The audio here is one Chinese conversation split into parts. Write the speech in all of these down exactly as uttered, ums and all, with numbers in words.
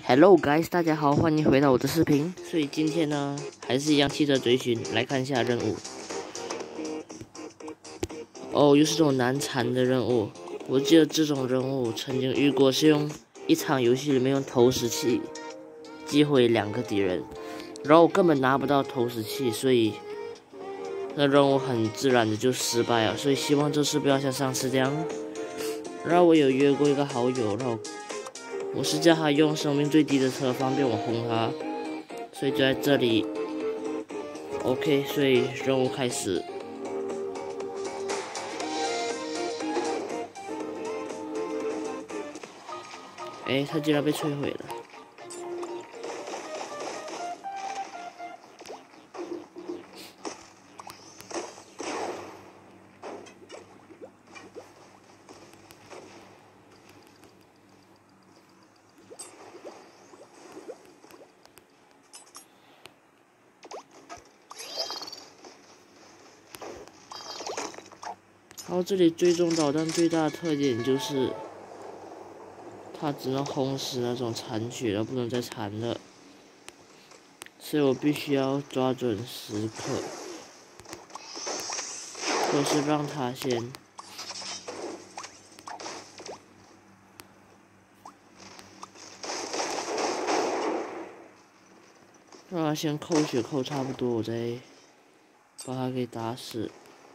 Hello guys， 大家好，欢迎回到我的视频。所以今天呢，还是一样汽车追寻，来看一下任务。哦，又是这种难缠的任务。我记得这种任务曾经遇过，是用一场游戏里面用投石器击毁两个敌人，然后我根本拿不到投石器，所以那任务很自然的就失败了。所以希望这次不要像上次这样。然后我有约过一个好友，然后我是叫他用生命最低的车，方便我轰他，所以就在这里。OK， 所以任务开始。哎，他竟然被摧毁了。然后这里追踪导弹最大的特点就是，它只能轰死那种残血了，不能再残了，所以我必须要抓准时刻，或是让他先，让他先扣血扣差不多，我再把他给打死。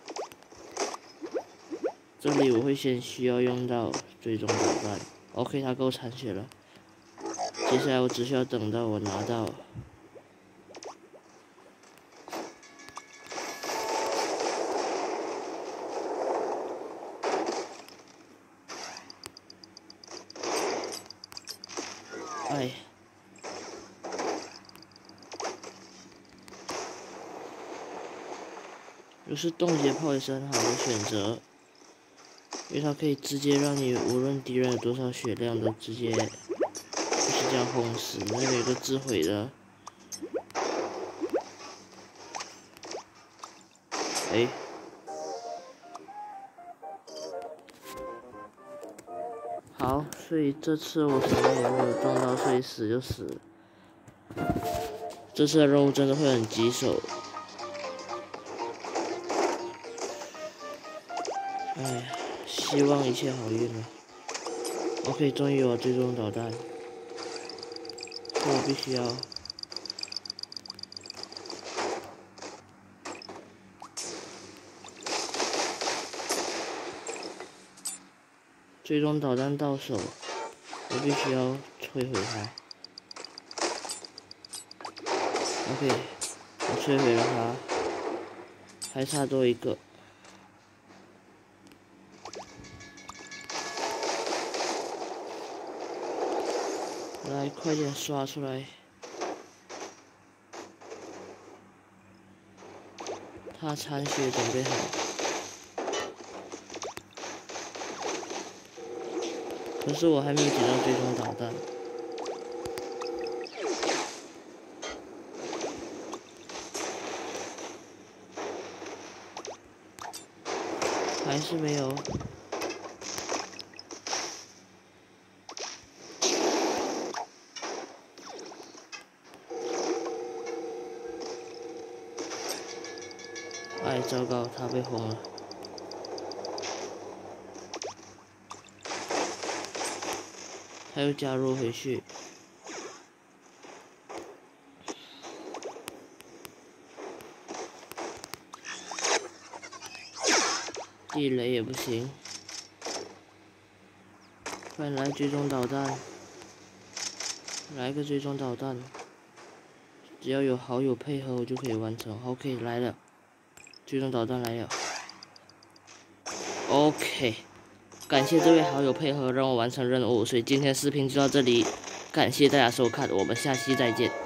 这里我会先需要用到追踪导弹 ，OK， 它够残血了。接下来我只需要等到我拿到。哎，有时冻结炮也是很好的选择。因为它可以直接让你无论敌人有多少血量都直接就是这样轰死。那边有个自毁的，哎，好，所以这次我什么也没有动到，所以死就死了。这次的任务真的会很棘手。哎呀。希望一切好运了。OK， 终于有了追踪导弹，所以我必须要追踪导弹到手，我必须要摧毁它。OK， 我摧毁了它，还差多一个。来，快点刷出来！他残血准备好，可是我还没有捡到追踪导弹，还是没有。哎，糟糕，他被轰了。他又加入回去。地雷也不行。快来追踪导弹！来个追踪导弹！只要有好友配合，我就可以完成。OK， 来了。追踪导弹来了 ，OK， 感谢这位好友配合，让我完成任务。所以今天视频就到这里，感谢大家收看，我们下期再见。